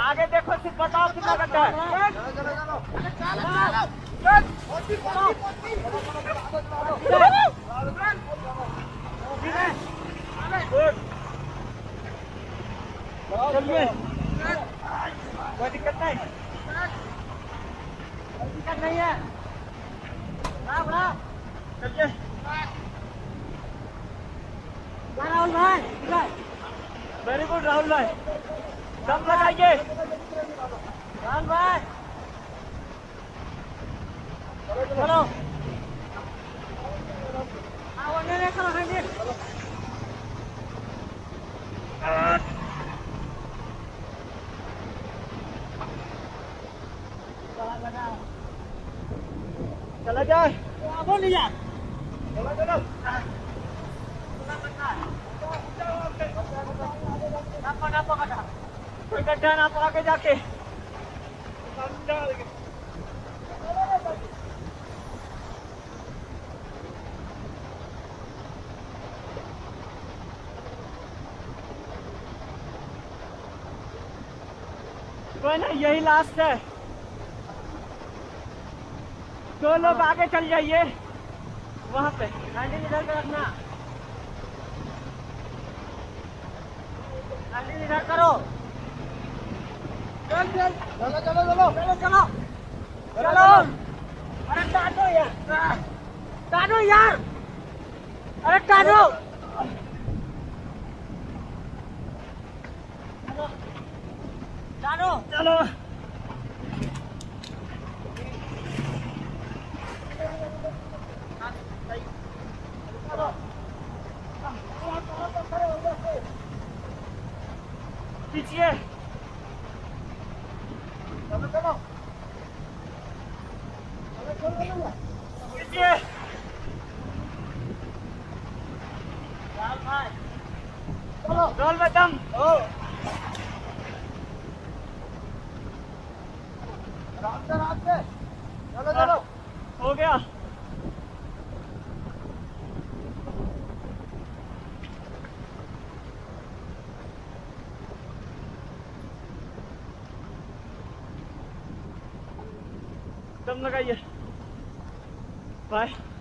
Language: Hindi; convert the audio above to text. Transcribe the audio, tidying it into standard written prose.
आगे देखो, सिर्फ बताओ कितना गड्ढा है। चलिए, कोई दिक्कत नहीं, कोई दिक्कत नहीं है। चलिए राहुल भाई, वेरी गुड राहुल भाई, दम लगाइए राहुल भाई। चलो चला जाए, बोलिए यार, चलो चलो, कोई गड्ढा ना तो आगे जाके कोई नहीं, यही लास्ट है। दो लोग आगे चल जाइए, वहां पे हैंडल इधर पे रखना, हैंडल इधर करो। चल चल, चलो चलो चलो चलो चलो चलो, अरे टानो यार, टानो यार, अरे टानो, टानो चलो। खींचिए, चलो चलो खींचिए, चलो रोल में दम। आराम से, चलो चलो, हो गया। दम लगाइए, बाय।